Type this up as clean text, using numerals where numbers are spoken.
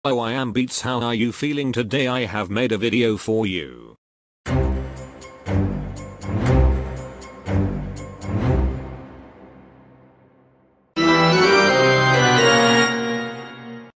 Hello, I am Beats. How are you feeling today? I have made a video for you.